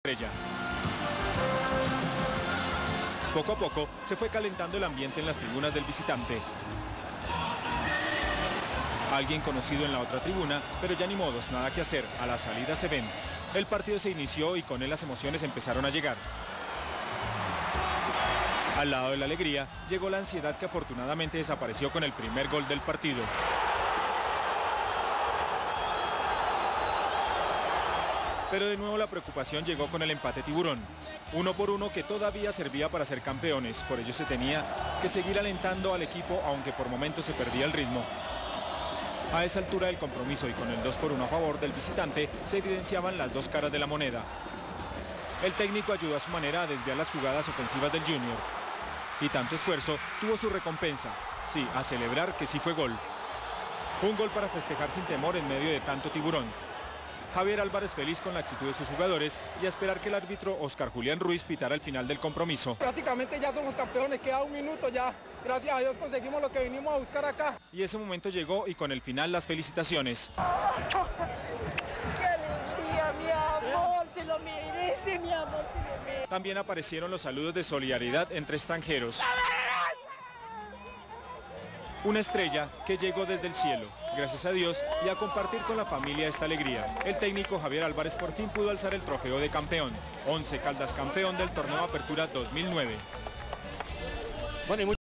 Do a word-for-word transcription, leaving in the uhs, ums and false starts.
estrella. Poco a poco se fue calentando el ambiente en las tribunas del visitante. Alguien conocido en la otra tribuna, pero ya ni modos, nada que hacer, a la salida se ven. El partido se inició y con él las emociones empezaron a llegar. Al lado de la alegría, llegó la ansiedad que afortunadamente desapareció con el primer gol del partido. Pero de nuevo la preocupación llegó con el empate tiburón. Uno por uno que todavía servía para ser campeones, por ello se tenía que seguir alentando al equipo, aunque por momentos se perdía el ritmo. A esa altura del compromiso y con el dos por uno a favor del visitante, se evidenciaban las dos caras de la moneda. El técnico ayudó a su manera a desviar las jugadas ofensivas del Junior. Y tanto esfuerzo tuvo su recompensa. Sí, a celebrar que sí fue gol. Un gol para festejar sin temor en medio de tanto tiburón. Javier Álvarez feliz con la actitud de sus jugadores y a esperar que el árbitro Oscar Julián Ruiz pitara el final del compromiso. Prácticamente ya somos campeones, queda un minuto ya. Gracias a Dios conseguimos lo que vinimos a buscar acá. Y ese momento llegó y con el final las felicitaciones. ¡Qué alegría, mi amor! ¡Se lo merece, mi amor! ¡Se lo merece! También aparecieron los saludos de solidaridad entre extranjeros. Una estrella que llegó desde el cielo, gracias a Dios, y a compartir con la familia esta alegría. El técnico Javier Álvarez por fin pudo alzar el trofeo de campeón. Once Caldas campeón del torneo Apertura dos mil nueve. Bueno, y